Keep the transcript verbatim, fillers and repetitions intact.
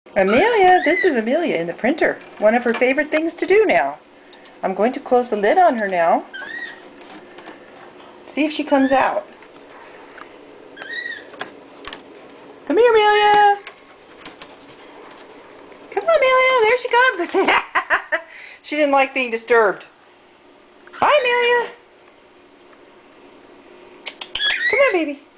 Amelia, this is Amelia in the printer. One of her favorite things to do now. I'm going to close the lid on her now. See if she comes out. Come here, Amelia. Come on, Amelia. There she comes. She didn't like being disturbed. Bye, Amelia. Come on, baby.